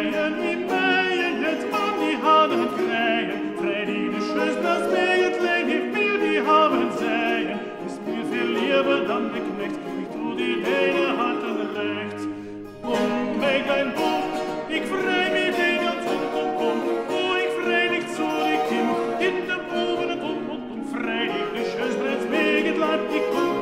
säen, wie mähen, jetzt an die Hahnen krähen, Freilich schöß das Mägdlein, wie viel die haben säen, ist mir viel lieber dann der Knecht, ich tu die Beine halten rechts. Mägdlein, ich freu mich den ganz oh, ich freu dich zu die Kind, in der Buben und freu dich, die Schösters Mägdlein, ich komm.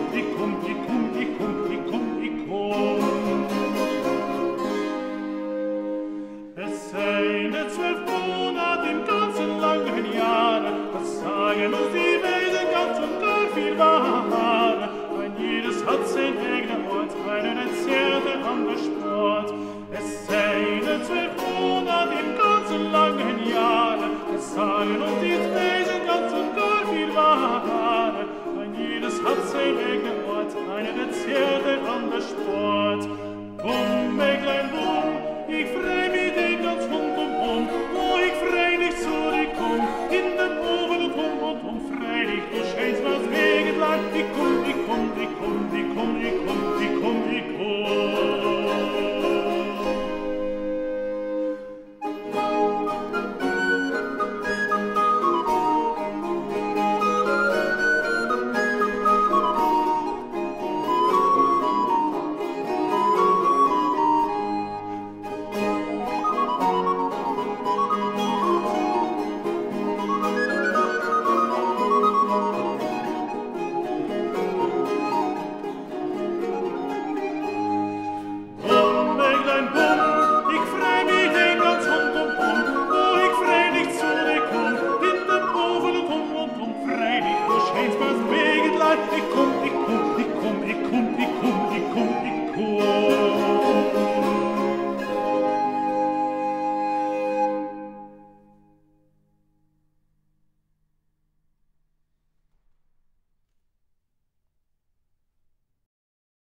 Es seien 12 Monate im ganzen langen Jahre, das sagen uns die Weisen ganz und gar viel Wahre. Ein jedes hat sein eigener Ort, einen erzählt, der andere Sport. Es seien 12 Monate im ganzen langen Jahre, das sagen uns die Weisen ganz und gar viel Wahre. Ein jedes hat sein eigener Ort, einen erzählt, der andere Sport.